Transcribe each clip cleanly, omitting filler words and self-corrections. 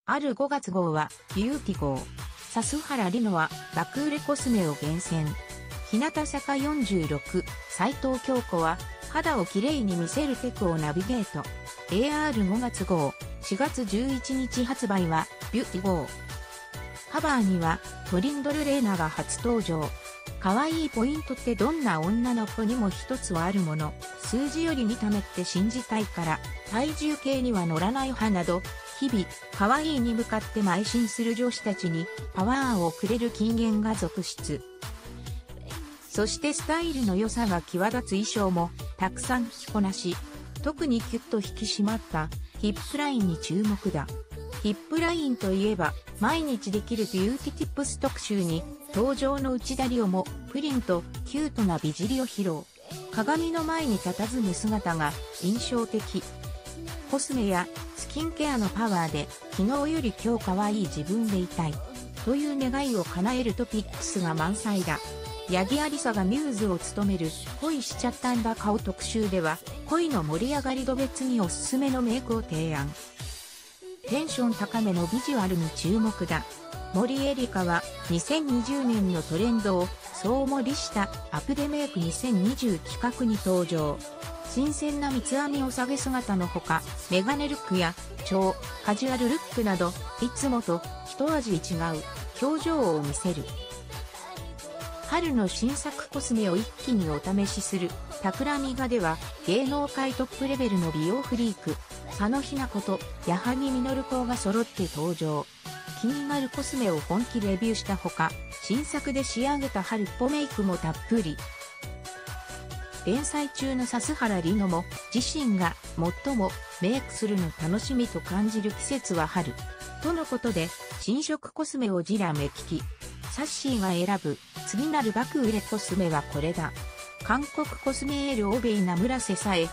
ある5月号はビューティ号。笹原里乃は爆売れコスメを厳選。日向坂46、斉藤京子は肌をきれいに見せるテクをナビゲート。AR5 月号、4月11日発売はビューティ号。カバーにはトリンドルレーナが初登場。可愛いポイントってどんな女の子にも一つはあるもの。数字より見た目って信じたいから、体重計には乗らない派など、日々、可愛いに向かって邁進する女子たちにパワーをくれる金言が続出。そしてスタイルの良さが際立つ衣装もたくさん着こなし、特にキュッと引き締まったヒップラインに注目だ。ヒップラインといえば、毎日できるビューティティップス特集に、登場の内田理央もプリンとキュートな美尻を披露。鏡の前に佇む姿が印象的。コスメやスキンケアのパワーで昨日より今日可愛い自分でいたいという願いを叶えるトピックスが満載だ。八木ありさがミューズを務める恋しちゃったんだ顔特集では恋の盛り上がり度別におすすめのメイクを提案。テンション高めのビジュアルに注目だ。森エリカは2020年のトレンドを総盛りしたアプデメイク2020企画に登場。新鮮な三つ編みお下げ姿のほか、メガネルックや超カジュアルルックなど、いつもと一味違う表情を見せる。春の新作コスメを一気にお試しする桜みがでは、芸能界トップレベルの美容フリーク、佐野日奈子と矢作実子が揃って登場。気になるコスメを本気レビューしたほか、新作で仕上げた春っぽメイクもたっぷり。連載中の笹原里乃も自身が最もメイクするの楽しみと感じる季節は春。とのことで、新色コスメをじら目利き。サッシーが選ぶ次なる爆売れコスメはこれだ。韓国コスメエールオベイナ村瀬さえ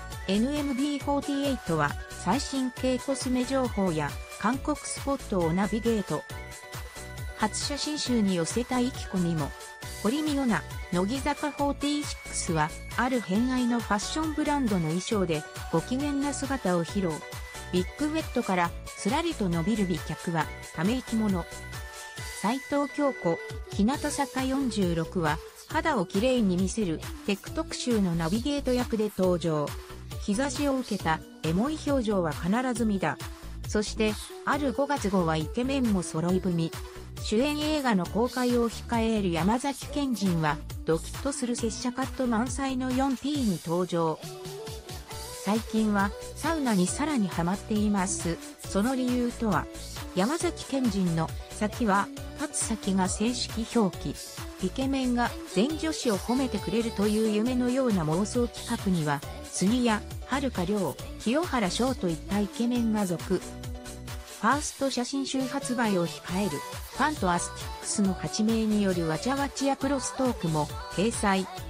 NMB48 は最新系コスメ情報や韓国スポットをナビゲート。初写真集に寄せた意気込みも。堀美央奈、乃木坂46はある偏愛のファッションブランドの衣装でご機嫌な姿を披露。ビッグウェットからすらりと伸びる美脚はため息もの。斉藤京子、日向坂46は肌をきれいに見せるテク特集のナビゲート役で登場。日差しを受けたエモい表情は必ず見だ。そして、ある5月号はイケメンも揃い踏み。主演映画の公開を控える山崎賢人は、ドキッとする拙者カット満載の 4P に登場。最近はサウナにさらにハマっています。その理由とは、山崎賢人の先は、立つ先が正式表記。イケメンが全女子を褒めてくれるという夢のような妄想企画には、杉谷、遥亮、清原翔といったイケメンが続。ファースト写真集発売を控える、ファンとアスティックスの8名によるわちゃわちやクロストークも掲載。